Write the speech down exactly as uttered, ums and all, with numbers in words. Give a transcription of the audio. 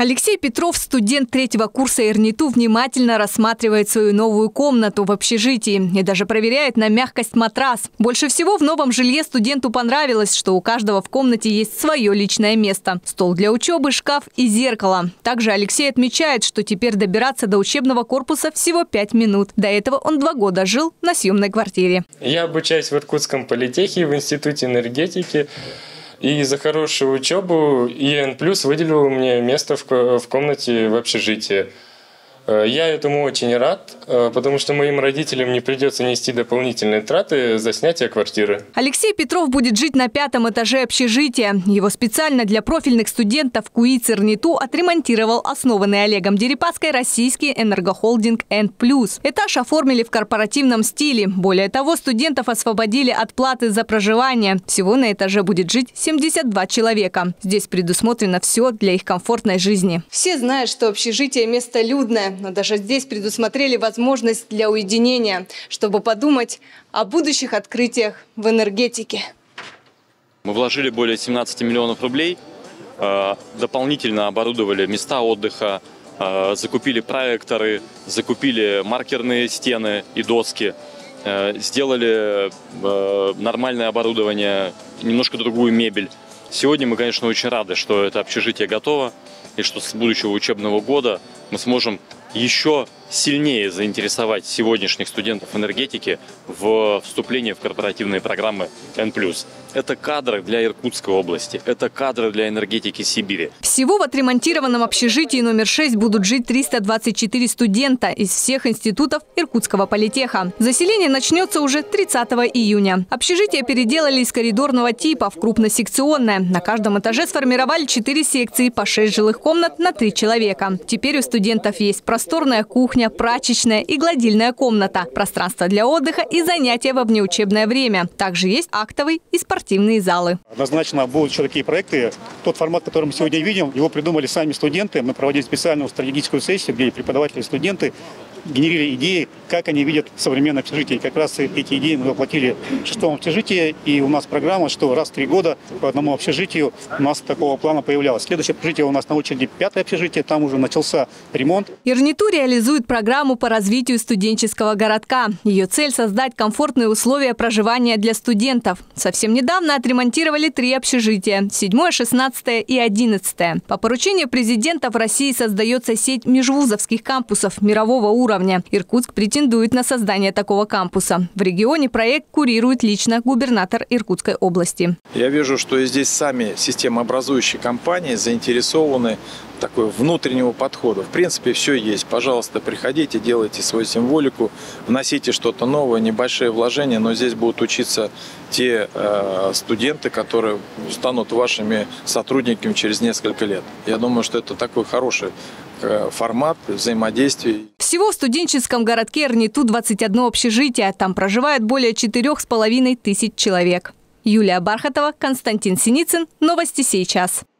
Алексей Петров, студент третьего курса ИРНИТУ, внимательно рассматривает свою новую комнату в общежитии и даже проверяет на мягкость матрас. Больше всего в новом жилье студенту понравилось, что у каждого в комнате есть свое личное место. Стол для учебы, шкаф и зеркало. Также Алексей отмечает, что теперь добираться до учебного корпуса всего пять минут. До этого он два года жил на съемной квартире. Я обучаюсь в Иркутском политехе в Институте энергетики. И за хорошую учебу ИН плюс выделил мне место в комнате в общежитии. Я этому очень рад, потому что моим родителям не придется нести дополнительные траты за снятие квартиры. Алексей Петров будет жить на пятом этаже общежития. Его специально для профильных студентов КУИЦ ИРНИТУ отремонтировал основанный Олегом Дерипаской российский энергохолдинг Н плюс. Этаж оформили в корпоративном стиле. Более того, студентов освободили от платы за проживание. Всего на этаже будет жить семьдесят два человека. Здесь предусмотрено все для их комфортной жизни. Все знают, что общежитие – место людное. Но даже здесь предусмотрели возможность для уединения, чтобы подумать о будущих открытиях в энергетике. Мы вложили более семнадцати миллионов рублей, дополнительно оборудовали места отдыха, закупили проекторы, закупили маркерные стены и доски, сделали нормальное оборудование, немножко другую мебель. Сегодня мы, конечно, очень рады, что это общежитие готово и что с будущего учебного года мы сможем еще сильнее заинтересовать сегодняшних студентов энергетики в вступлении в корпоративные программы Н плюс. Это кадры для Иркутской области, это кадры для энергетики Сибири. Всего в отремонтированном общежитии номер шесть будут жить триста двадцать четыре студента из всех институтов Иркутского политеха. Заселение начнется уже тридцатого июня. Общежитие переделали из коридорного типа в крупносекционное. На каждом этаже сформировали четыре секции по шесть жилых комнат на три человека. Теперь у студентов есть просторная кухня, прачечная и гладильная комната, пространство для отдыха и занятия во внеучебное время. Также есть актовый и спортивные залы. Однозначно будут еще такие проекты. Тот формат, который мы сегодня видим, его придумали сами студенты. Мы проводили специальную стратегическую сессию, где преподаватели и студенты генерили идеи, как они видят современное общежитие. И как раз эти идеи мы воплотили в шестом общежитии. И у нас программа, что раз в три года по одному общежитию у нас такого плана появлялось. Следующее общежитие у нас на очереди пятое общежитие. Там уже начался ремонт. ИРНИТУ реализует программу по развитию студенческого городка. Ее цель – создать комфортные условия проживания для студентов. Совсем недавно отремонтировали три общежития – седьмое, шестнадцатое и одиннадцатое. По поручению президента в России создается сеть межвузовских кампусов мирового уровня. Иркутск претендует на создание такого кампуса. В регионе проект курирует лично губернатор Иркутской области. Я вижу, что и здесь сами системообразующие компании заинтересованы такой внутреннего подхода. В принципе, все есть. Пожалуйста, приходите, делайте свою символику, вносите что-то новое, небольшие вложения, но здесь будут учиться те э, студенты, которые станут вашими сотрудниками через несколько лет. Я думаю, что это такой хороший э, формат взаимодействия. Всего в студенческом городке ИРНИТУ двадцать одно общежитие. Там проживает более четырёх с половиной тысяч человек. Юлия Бархатова, Константин Синицын. Новости сейчас.